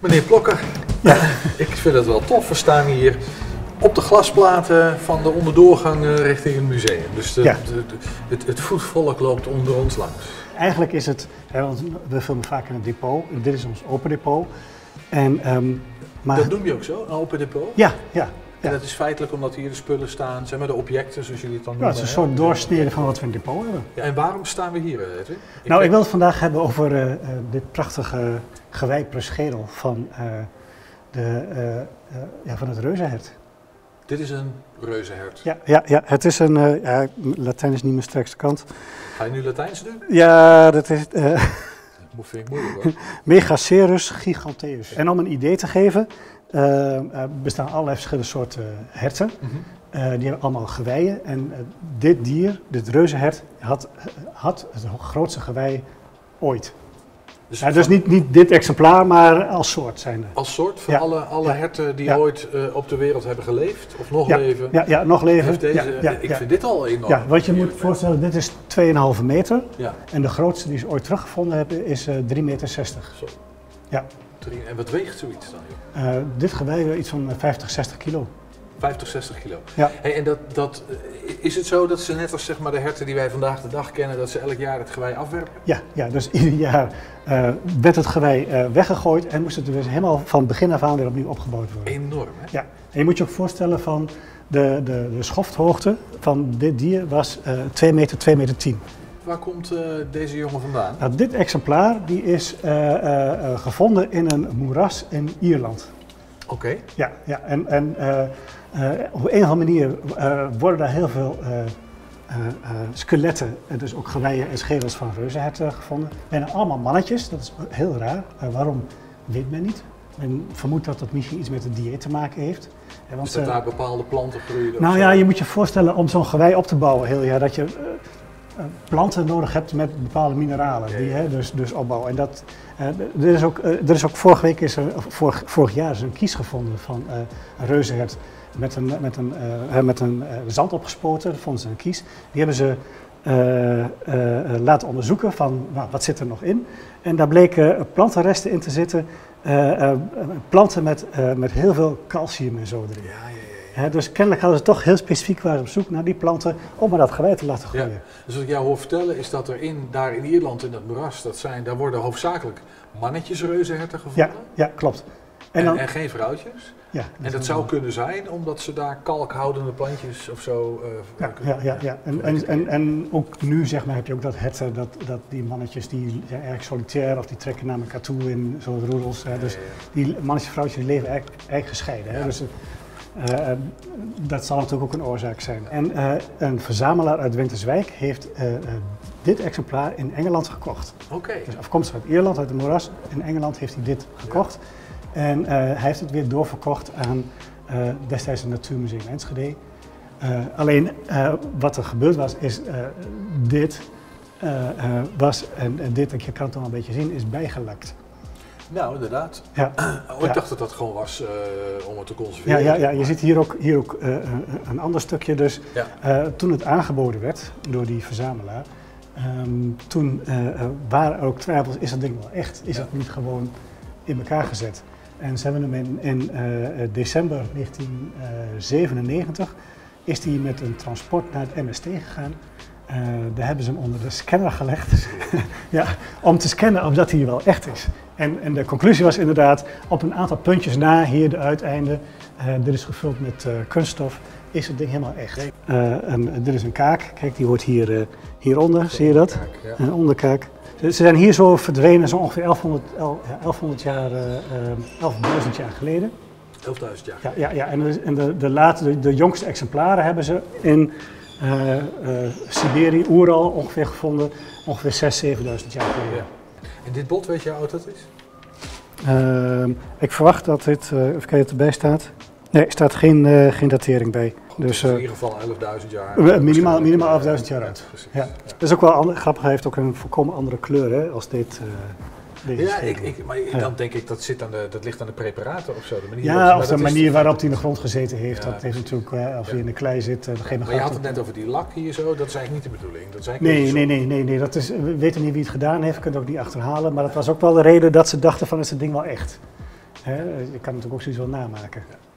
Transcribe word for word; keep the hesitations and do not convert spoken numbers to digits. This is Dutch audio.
Meneer Plokker, ja. Ik vind het wel tof. We staan hier op de glasplaten van de onderdoorgang richting het museum. Dus de, ja. de, de, het, het voetvolk loopt onder ons langs. Eigenlijk is het, hè, want we filmen vaak in een depot. Dit is ons open depot. En, um, maar... Dat noem je ook zo, een open depot? Ja, ja. En ja. dat is feitelijk omdat hier de spullen staan, zeg maar de objecten zoals jullie het dan ja, noemen. het is een soort doorsnede van wat we in het depot hebben. Ja, en waarom staan we hier, Edwin? Ik nou, weet... ik wil het vandaag hebben over uh, uh, dit prachtige gewijpere schedel van, uh, de, uh, uh, ja, van het reuzenhert. Dit is een reuzenhert. Ja, ja, ja, het is een, uh, ja, Latijn is niet mijn sterkste kant. Ga je nu Latijns doen? Ja, dat is... Uh, Dat vind ik moeilijk hoor. Megacerus giganteus. En om een idee te geven, uh, uh, bestaan allerlei verschillende soorten herten. Mm-hmm. Uh, die hebben allemaal geweien. En uh, dit dier, dit reuzenhert, had, had het grootste gewei ooit. Dus, ja, dus niet, niet dit exemplaar, maar als soort zijn er. Als soort van ja. alle, alle ja. herten die ja. ooit uh, op de wereld hebben geleefd, of nog ja. leven. Ja, ja, nog leven. Deze, ja, ja, ik ja. vind dit al enorm. Ja, wat je moet voorstellen, dit is twee komma vijf meter. Ja. En de grootste die ze ooit teruggevonden hebben is uh, drie komma zestig meter. Zo. Ja. Drie, en wat weegt zoiets dan? Joh? Uh, dit gewei weegt iets van vijftig, zestig kilo. vijftig, zestig kilo. Ja. Hey, en dat, dat, is het zo dat ze net als zeg maar, de herten die wij vandaag de dag kennen, dat ze elk jaar het gewei afwerpen? Ja, ja, dus ieder jaar uh, werd het gewei uh, weggegooid en moest het dus helemaal van begin af aan weer opnieuw opgebouwd worden. Enorm, hè? Ja, en je moet je ook voorstellen van de, de, de schofthoogte van dit dier was uh, twee meter, twee meter tien. Waar komt uh, deze jongen vandaan? Nou, dit exemplaar die is uh, uh, uh, gevonden in een moeras in Ierland. Oké. Okay. Ja, ja, en, en uh, uh, op een of andere manier uh, worden daar heel veel uh, uh, uh, skeletten, en dus ook geweien en schedels van reuzenherten gevonden. Bijna allemaal mannetjes, dat is heel raar. Uh, waarom weet men niet. Men vermoedt dat dat misschien iets met het dieet te maken heeft. Ja, want, is dat uh, daar bepaalde planten groeien? Nou ja, je moet je voorstellen om zo'n gewei op te bouwen heel jaar dat je uh, uh, planten nodig hebt met bepaalde mineralen ja, die ja. Hè, dus, dus opbouwen. En dat, uh, er, is ook, uh, er is ook vorige week is er, vorig, vorig jaar is een kies gevonden van uh, een reuzenhert met een, met een, uh, met een uh, zand opgespoten. Dat vonden ze een kies. Die hebben ze uh, uh, laten onderzoeken van nou, wat zit er nog in. En daar bleken plantenresten in te zitten. Uh, uh, planten met, uh, met heel veel calcium en zo erin. Ja, ja, ja. He, dus kennelijk hadden ze toch heel specifiek waren op zoek naar die planten om maar dat gewei te laten groeien. Ja. Dus wat ik jou hoor vertellen is dat er in, daar in Ierland in dat moeras, dat zijn, daar worden hoofdzakelijk mannetjes reuzenherten gevonden. Ja, ja klopt. En, en, dan, en geen vrouwtjes. Ja, en dat zou kunnen zijn omdat ze daar kalkhoudende plantjes of zo uh, ja, kunnen. Ja, ja, ja. En, en, en, en ook nu zeg maar heb je ook dat herten, dat, dat die mannetjes die zijn erg solitair of die trekken naar elkaar toe in zo'n roedels. Hè. Dus ja, ja, ja. die mannetjes vrouwtjes die leven eigenlijk, eigenlijk gescheiden. Hè. Ja. Dus, uh, dat zal natuurlijk ook een oorzaak zijn. En uh, een verzamelaar uit Winterswijk heeft uh, uh, dit exemplaar in Engeland gekocht. Oké. Okay. Dus afkomstig uit Ierland, uit de moeras. In Engeland heeft hij dit gekocht. Ja. En uh, hij heeft het weer doorverkocht aan uh, destijds het Natuurmuseum Enschede. Uh, alleen uh, wat er gebeurd was, is uh, dit uh, uh, was, en, en dit, je kan het nog een beetje zien, is bijgelakt. Nou, inderdaad. Ja. Oh, ik ja. dacht dat dat gewoon was uh, om het te conserveren. Ja, ja, ja. Je ziet hier ook, hier ook uh, een ander stukje. Dus ja. uh, toen het aangeboden werd door die verzamelaar, um, toen uh, waren er ook twijfels, is dat ding wel echt? Is ja. het niet gewoon in elkaar gezet? En ze hebben hem in, in uh, december negentien zevenennegentig is hij met een transport naar het M S T gegaan. Uh, daar hebben ze hem onder de scanner gelegd ja, om te scannen of dat hij wel echt is. En, en de conclusie was inderdaad op een aantal puntjes na, hier de uiteinden, uh, dit is gevuld met uh, kunststof, is het ding helemaal echt. Uh, en, dit is een kaak, kijk die wordt hier, uh, hieronder, zie je dat? Ja. Een onderkaak. Ze zijn hier zo verdwenen, zo ongeveer elfhonderd jaar, uh, elfduizend jaar geleden. elfduizend jaar? Ja, ja, ja. en, de, en de, de, late, de, de jongste exemplaren hebben ze in uh, uh, Siberië, Oeral ongeveer gevonden, ongeveer zesduizend, zevenduizend jaar geleden. Ja. En dit bot, weet je hoe oud dat is? Uh, ik verwacht dat dit, uh, even kijken wat erbij staat. Nee, er staat geen, uh, geen datering bij. Goed, dus, uh, in ieder geval elfduizend jaar. Uh, minimaal minimaal elfduizend jaar oud. Ja, ja. Ja. Dat is ook wel ander, grappig, hij heeft ook een volkomen andere kleur hè, als dit. Uh, Ja, ik, ik, maar ja. dan denk ik dat, zit aan de, dat ligt aan de preparator of zo. De manier ja, of de manier is, waarop hij in de grond gezeten heeft. Ja, dat heeft natuurlijk, uh, als hij ja. in de klei zit. Uh, ja, maar je had het net over die lak hier zo, dat is eigenlijk niet de bedoeling. Dat is nee, nee, nee, nee, nee, dat is, we weten niet wie het gedaan heeft, we kunnen het ook niet achterhalen. Maar dat was ook wel de reden dat ze dachten van is het ding wel echt. Hè, je kan natuurlijk ook zoiets wel namaken. Ja.